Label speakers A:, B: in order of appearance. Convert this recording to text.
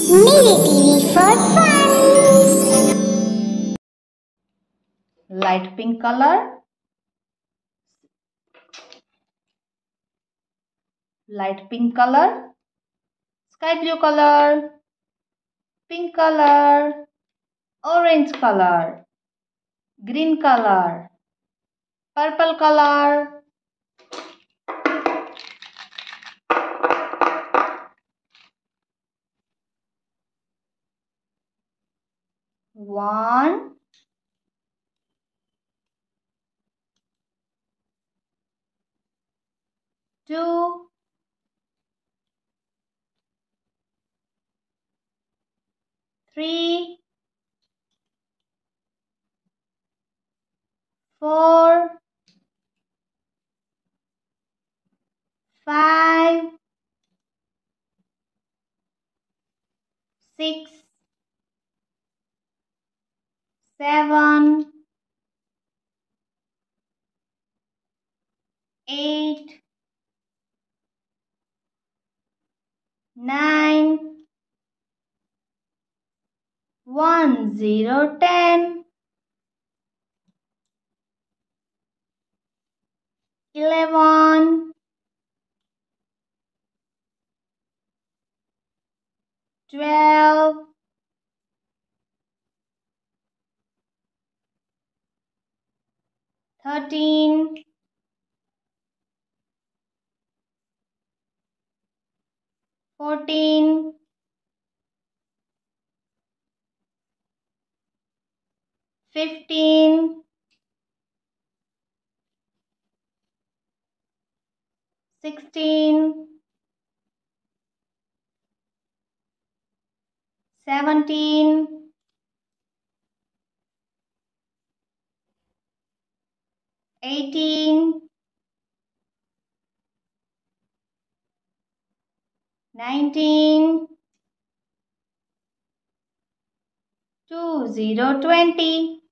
A: Niri TV for fun.
B: Light pink color, light pink color, sky blue color, pink color, orange color, green color, purple color, one, two, three, four, five, six, seven, eight, nine, 1, 0, 10, 11, 12, 13, 14, 15, 16, 17, 18, 19, 20, 20.